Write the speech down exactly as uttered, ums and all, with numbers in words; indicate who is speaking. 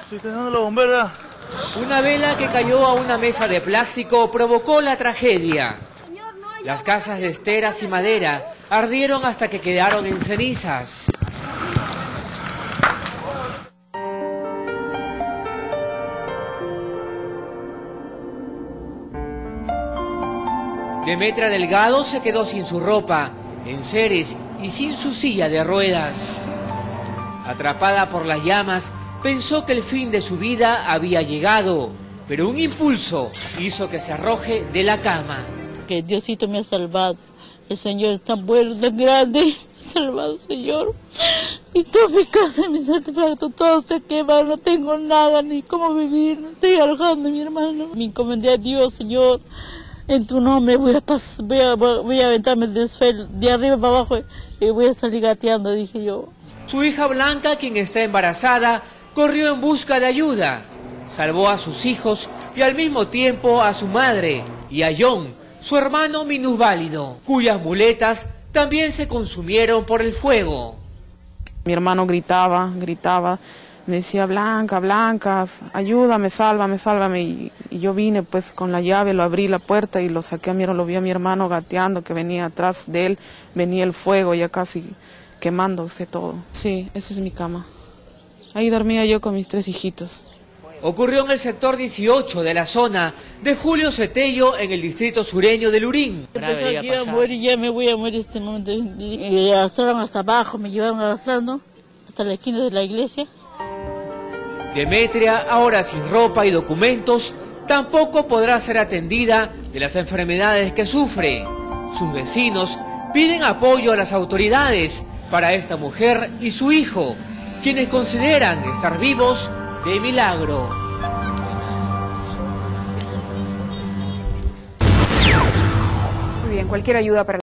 Speaker 1: Estoy teniendo la bombera.
Speaker 2: Una vela que cayó a una mesa de plástico provocó la tragedia. Las casas de esteras y madera ardieron hasta que quedaron en cenizas. Demetria Delgado se quedó sin su ropa, enseres y sin su silla de ruedas. Atrapada por las llamas, pensó que el fin de su vida había llegado, pero un impulso hizo que se arroje de la cama.
Speaker 3: Que Diosito me ha salvado. El Señor es tan bueno, tan grande. Me ha salvado, Señor. Y toda mi casa, mis artefactos, todo se quema. No tengo nada, ni cómo vivir. No estoy alojando a mi hermano. Me encomendé a Dios, Señor. En tu nombre voy a, pas voy a, voy a aventarme de, de arriba para abajo y voy a salir gateando, dije yo.
Speaker 2: Su hija Blanca, quien está embarazada, corrió en busca de ayuda. Salvó a sus hijos y al mismo tiempo a su madre y a John, su hermano minusválido, cuyas muletas también se consumieron por el fuego.
Speaker 4: Mi hermano gritaba, gritaba, me decía, Blanca, Blanca, ayúdame, sálvame, sálvame. Y, y yo vine pues con la llave, lo abrí la puerta y lo saqué a mi, lo vi a mi hermano gateando, que venía atrás de él, venía el fuego ya casi quemándose todo. Sí, esa es mi cama. Ahí dormía yo con mis tres hijitos.
Speaker 2: Ocurrió en el sector dieciocho de la zona de Julio Cetello, en el distrito sureño de Lurín.
Speaker 3: Pensaba que iba a morir, ya me voy a morir este momento. Me arrastraron hasta abajo, me llevaron arrastrando hasta la esquina de la iglesia.
Speaker 2: Demetria, ahora sin ropa y documentos, tampoco podrá ser atendida de las enfermedades que sufre. Sus vecinos piden apoyo a las autoridades para esta mujer y su hijo, quienes consideran estar vivos de milagro.
Speaker 5: Muy bien, cualquier ayuda para